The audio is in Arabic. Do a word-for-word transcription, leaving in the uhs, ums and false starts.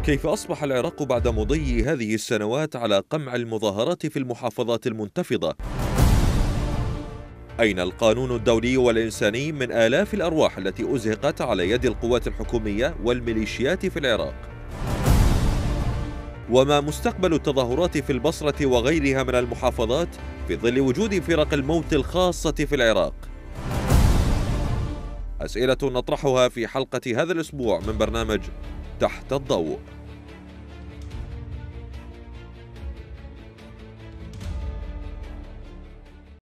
كيف أصبح العراق بعد مضي هذه السنوات على قمع المظاهرات في المحافظات المنتفضة؟ أين القانون الدولي والإنساني من آلاف الأرواح التي أزهقت على يد القوات الحكومية والميليشيات في العراق؟ وما مستقبل التظاهرات في البصرة وغيرها من المحافظات في ظل وجود فرق الموت الخاصة في العراق؟ أسئلة نطرحها في حلقة هذا الأسبوع من برنامج تحت الضوء.